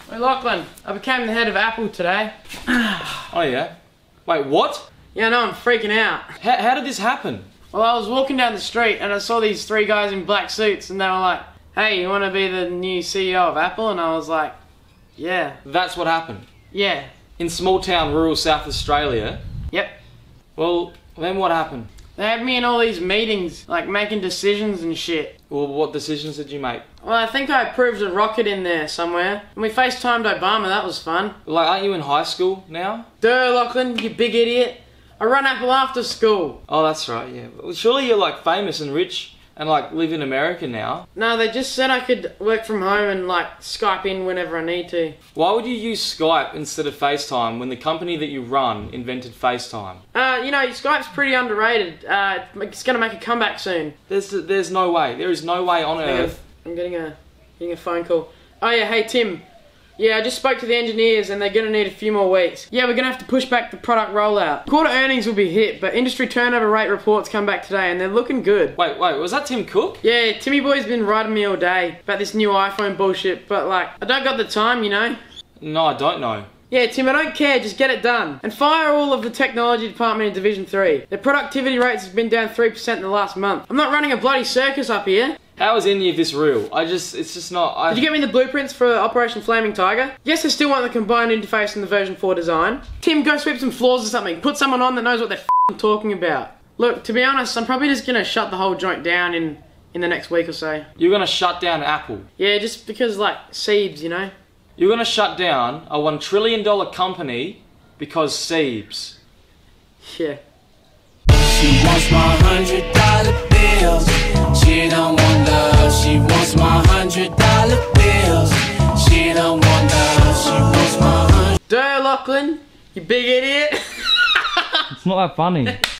Hey Lachlan, I became the head of Apple today. Oh yeah? Wait, what? Yeah, no, I'm freaking out. How did this happen? Well, I was walking down the street and I saw these three guys in black suits and they were like, hey, you want to be the new CEO of Apple? And I was like, yeah. That's what happened? Yeah. In small town rural South Australia? Yep. Well, then what happened? They had me in all these meetings, like making decisions and shit. Well, what decisions did you make? Well, I think I approved a rocket in there somewhere. And we FaceTimed Obama, that was fun. Like, aren't you in high school now? Duh, Lachlan, you big idiot. I run Apple after school. Oh, that's right, yeah. Well, surely you're like famous and rich and like live in America now. No, they just said I could work from home and like Skype in whenever I need to. Why would you use Skype instead of FaceTime when the company that you run invented FaceTime? You know, Skype's pretty underrated. It's gonna make a comeback soon. There's no way. There is no way on earth. I'm getting a phone call. Oh yeah, hey Tim. Yeah, I just spoke to the engineers and they're gonna need a few more weeks. Yeah, we're gonna have to push back the product rollout. Quarter earnings will be hit, but industry turnover rate reports come back today and they're looking good. Wait, was that Tim Cook? Yeah, Timmy boy's been writing me all day about this new iPhone bullshit, but like, I don't got the time, you know? No, I don't know. Yeah, Tim, I don't care, just get it done. And fire all of the technology department in Division 3. Their productivity rates have been down 3% in the last month. I'm not running a bloody circus up here. How is any of this real? It's just not... Did you get me the blueprints for Operation Flaming Tiger? Yes, I still want the combined interface in the version 4 design. Tim, go sweep some floors or something. Put someone on that knows what they're talking about. Look, to be honest, I'm probably just gonna shut the whole joint down in the next week or so. You're gonna shut down Apple? Yeah, just because, like, Siebes, you know? You're gonna shut down a $1 trillion company because Siebes? Yeah. She wants my $100 bills. She don't want love. She wants my $100 bills. She don't want love. She wants my Duh, Lachlan, you big idiot. It's not that funny.